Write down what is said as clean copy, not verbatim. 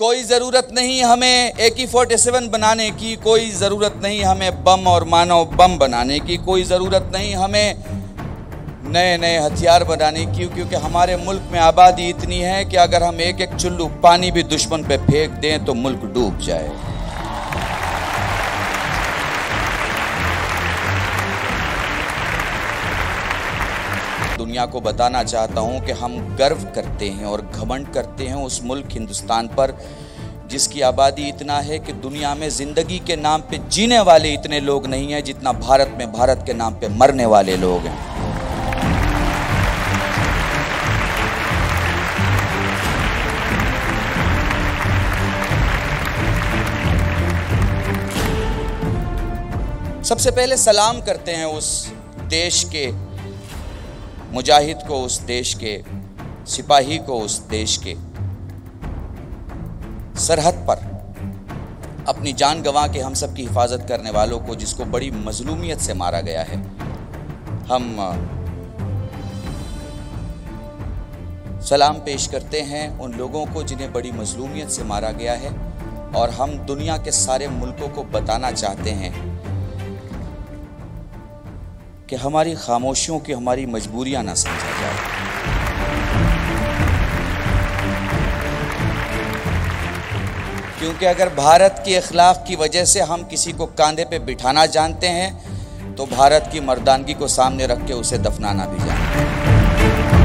कोई ज़रूरत नहीं हमें AK-47 बनाने की, कोई ज़रूरत नहीं हमें बम और मानव बम बनाने की, कोई ज़रूरत नहीं हमें नए नए हथियार बनाने की, क्योंकि हमारे मुल्क में आबादी इतनी है कि अगर हम एक एक चुल्लू पानी भी दुश्मन पे फेंक दें तो मुल्क डूब जाए। दुनिया को बताना चाहता हूं कि हम गर्व करते हैं और घमंड करते हैं उस मुल्क हिंदुस्तान पर जिसकी आबादी इतना है कि दुनिया में ज़िंदगी के नाम पे जीने वाले इतने लोग नहीं हैं जितना भारत में भारत के नाम पे मरने वाले लोग हैं। सबसे पहले सलाम करते हैं उस देश के मुजाहिद को, उस देश के सिपाही को, उस देश के सरहद पर अपनी जान गंवा के हम सब की हिफाजत करने वालों को, जिसको बड़ी मजलूमियत से मारा गया है। हम सलाम पेश करते हैं उन लोगों को जिन्हें बड़ी मजलूमियत से मारा गया है, और हम दुनिया के सारे मुल्कों को बताना चाहते हैं कि हमारी खामोशियों की हमारी मजबूरियां ना समझा जाए। क्योंकि अगर भारत की अखलाक की वजह से हम किसी को कांधे पे बिठाना जानते हैं तो भारत की मर्दानगी को सामने रख के उसे दफनाना भी जानते हैं।